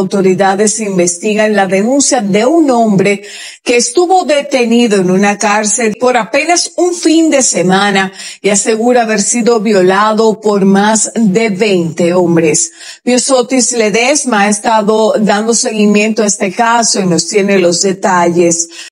Autoridades investigan la denuncia de un hombre que estuvo detenido en una cárcel por apenas un fin de semana y asegura haber sido violado por más de 20 hombres. Miosotis Ledesma ha estado dando seguimiento a este caso y nos tiene los detalles.